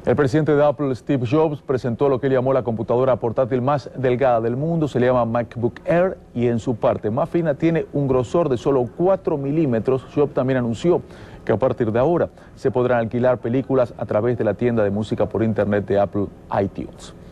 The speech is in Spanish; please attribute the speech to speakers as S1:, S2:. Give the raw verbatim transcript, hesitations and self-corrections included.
S1: El presidente de Apple, Steve Jobs, presentó lo que él llamó la computadora portátil más delgada del mundo. Se le llama MacBook Air y en su parte más fina tiene un grosor de solo cuatro milímetros. Jobs también anunció que a partir de ahora se podrán alquilar películas a través de la tienda de música por internet de Apple, iTunes.